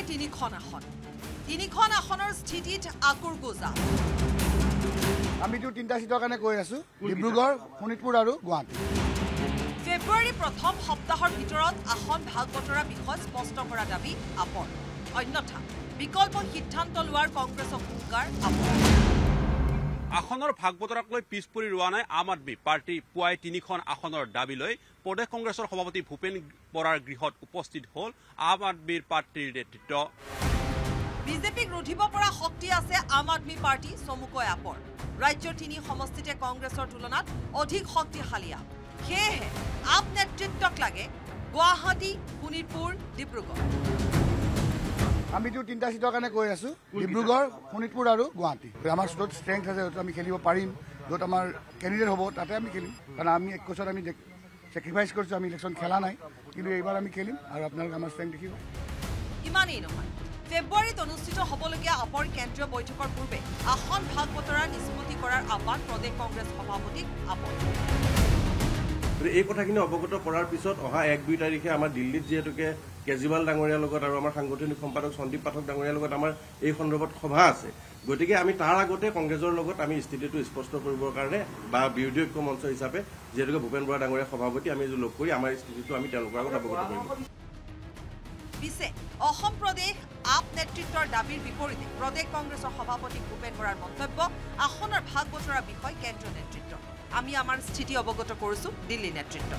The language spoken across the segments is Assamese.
তিনিখন আসন তিনিখন আসনৰ স্থিতিত আকুৰ গোজা আমিতো তিনিটা সিটৰ কাৰণে কৈ আছো ডিব্ৰুগড় শোণিতপুৰ আৰু গুৱাহাটী ফেব্ৰুৱাৰী প্ৰথম সপ্তাহৰ ভিতৰত আসন ভাগ বতৰা বিষয় স্পষ্ট কৰা দাবী আপৰ অন্যথা বিকল্প সিদ্ধান্ত লোৱাৰ কংগ্ৰেছক হুংকাৰ আপৰ আসনৰ ভাগ বতৰাক লৈ পিছ পৰি ৰোৱা নাই আম আদমি পাৰ্টি পুৱাই তিনিখন আসনৰ দাবী লৈ প্ৰদেশ কংগ্ৰেছৰ সভাপতি ভূপেন বৰাৰ গৃহত উপস্থিত হ'ল আম আদমিৰ পাৰ্টিৰ নেতৃত্ব বিজেপিক ৰুধিব পৰা শক্তি আছে আম আদমি পাৰ্টি চমুকৈ আপৰ ৰাজ্যৰ তিনি সমষ্টিতে কংগ্ৰেছৰ তুলনাত অধিক শক্তিশালী আপ সেয়েহে আপ নেতৃত্বক লাগে গুৱাহাটী শোণিতপুৰ ডিব্ৰুগড় আমিতো তিনিটা সিটৰ কাৰণে কৈ আছো ডিব্ৰুগড় শোণিতপুৰ আৰু গুৱাহাটী আমাৰ য'ত ষ্ট্ৰেংথ আছে য'ত আমি খেলিব পাৰিম য'ত আমাৰ কেণ্ডিডেট হ'ব তাতে আমি খেলিম কাৰণ আমি এক কোচত আমি চেক্ৰিফাইচ কৰিছোঁ আমি ইলেকশ্যন খেলা নাই কিন্তু এইবাৰ আমি খেলিম আৰু আপোনালোকে আমাৰ ষ্ট্ৰেংথ দেখিব ইমানেই নহয় ফেব্ৰুৱাৰীত অনুষ্ঠিত হ'বলগীয়া আপৰ কেন্দ্ৰীয় বৈঠকৰ পূৰ্বে আসন ভাগ বতৰা নিষ্পত্তি কৰাৰ আহ্বান প্ৰদেশ কংগ্ৰেছ সভাপতিক আপৰ এই কথাখিনি অৱগত কৰাৰ পিছত অহা 1-2 তাৰিখে আমাৰ দিল্লীত যিহেতুকে কেজৰিৱাল ডাঙৰীয়াৰ লগত আৰু আমাৰ সাংগঠনিক সম্পাদক সন্দীপ পাঠক ডাঙৰীয়াৰ লগত আমাৰ এই সন্দৰ্ভত সভা আছে গতিকে আমি তাৰ আগতে কংগ্ৰেছৰ লগত আমি স্থিতিটো স্পষ্ট কৰিবৰ কাৰণে বা বিৰোধী ঐক্য মঞ্চ হিচাপে যিহেতুকে ভূপেন বৰা ডাঙৰীয়া সভাপতি আমি লগ কৰি আমাৰ স্থিতিটো আমি তেওঁলোকৰ আগত অৱগত কৰিম পিছে অসম প্ৰদেশ আপ নেতৃত্বৰ দাবীৰ বিপৰীতে প্ৰদেশ কংগ্ৰেছৰ সভাপতি ভূপেন বৰাৰ মন্তব্য আসনৰ ভাগ বতৰা বিষয় কেন্দ্ৰীয় নেতৃত্ব আমি আমাৰ স্থিতি অৱগত কৰিছো দিল্লী নেতৃত্ব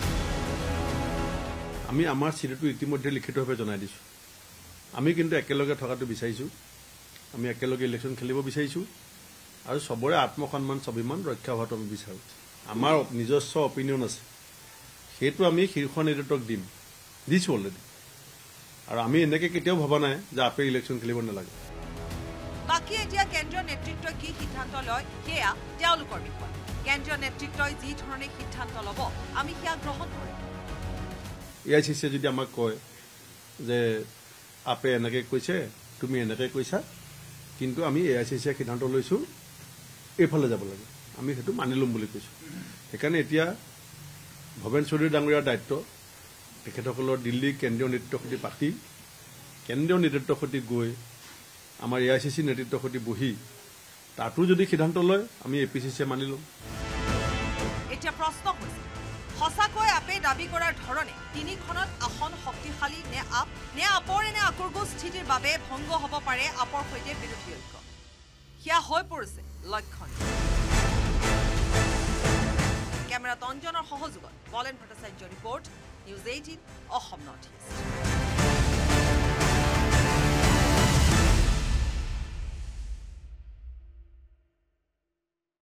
আমি আমাৰ স্থিতিটো ইতিমধ্যে লিখিতভাৱে জনাই দিছো আমি কিন্তু একেলগে থকাটো বিচাৰিছো আমি একেলগে ইলেকশ্যন খেলিব বিচাৰিছো আৰু সবৰে আত্মসন্মান স্বাভিমান ৰক্ষা হোৱাটো আমি বিচাৰো আমাৰ নিজস্ব অপিনিয়ন আছে সেইটো আমি শীৰ্ষ নেতৃত্বক দিছো অলৰেডি আৰু আমি এনেকৈ কেতিয়াও ভবা নাই যে আপে ইলেকশ্যন খেলিব নালাগে বাকী এতিয়া কেন্দ্ৰীয় নেতৃত্বই কি সিদ্ধান্ত লয় সেয়া তেওঁলোকৰ বিষয় কেন্দ্ৰীয় নেতৃত্বই যি ধৰণে সিদ্ধান্ত ল'ব আমি সেয়া গ্ৰহণ কৰিম এআইচিচিয়ে যদি আমাক কয় যে আপে এনেকৈ কৈছে তুমি এনেকৈ কৈছা কিন্তু আমি এআইচিচিয়ে সিদ্ধান্ত লৈছো এইফালে যাব লাগে আমি সেইটো মানি ল'ম বুলি কৈছো সেইকাৰণে এতিয়া ভৱেন চৌধুৰী ডাঙৰীয়াৰ দায়িত্ব তেখেতসকলৰ দিল্লী কেন্দ্ৰীয় নেতৃত্বৰ সৈতে পাতি কেন্দ্ৰীয় নেতৃত্বৰ সৈতে গৈ আমাৰ এআইচিচি নেতৃত্বৰ সৈতে বহি তাতো যদি সিদ্ধান্ত লয় আমি এপিচিচিয়ে মানি ল'ম এতিয়া প্ৰশ্ন হৈছে সঁচাকৈ আপে দাবী কৰাৰ ধৰণে তিনিখনত আসন শক্তিশালী নে আপৰ এনে আকুৰগোজ স্থিতিৰ বাবে ভংগ হ'ব পাৰে আপৰ সৈতে বিৰোধী ঐক্য সেয়া হৈ পৰিছে লক্ষণ কেমেৰাত অঞ্জনৰ সহযোগত বলেন Bhattacharya report News18 Assam Northeast